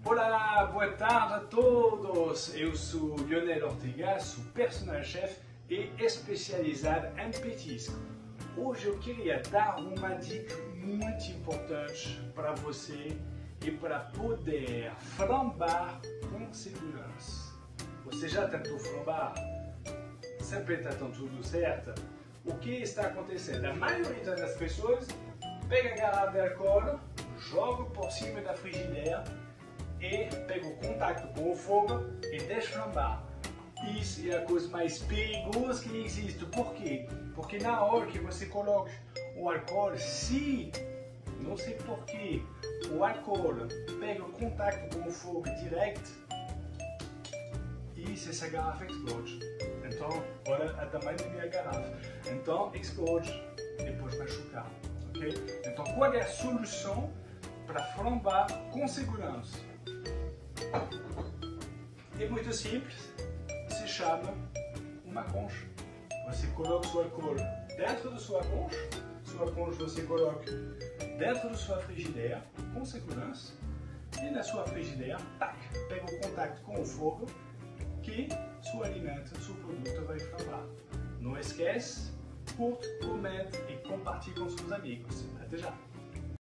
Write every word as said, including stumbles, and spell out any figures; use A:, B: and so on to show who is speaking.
A: Olá, boa tarde a todos! Eu sou Lionel Ortega, sou personal chef e especializado em petisco. Hoje eu queria dar uma dica muito importante para você e para poder flambar com segurança. Você já tentou flambar? Sempre está tudo certo? O que está acontecendo? A maioria das pessoas pega a garrafa de álcool, joga por cima da frigideira e pega o contato com o fogo e deixa flambar. Isso é a coisa mais perigosa que existe. Por quê? Porque na hora que você coloca o álcool, se, não sei porquê, o álcool pega o contato com o fogo direto, e essa garrafa explode. Então, olha o tamanho da minha garrafa. Então, explode e pode machucar. Okay? Então, qual é a solução para flambar com segurança? É muito simples, se chama uma concha. Você coloca o álcool dentro da sua concha, sua concha você coloca dentro da sua frigideira, com segurança, e na sua frigideira, tac, pega o contato com o fogo, que seu alimento, seu produto vai flambar. Não esquece, curte, comente e compartilhe com seus amigos. Até já!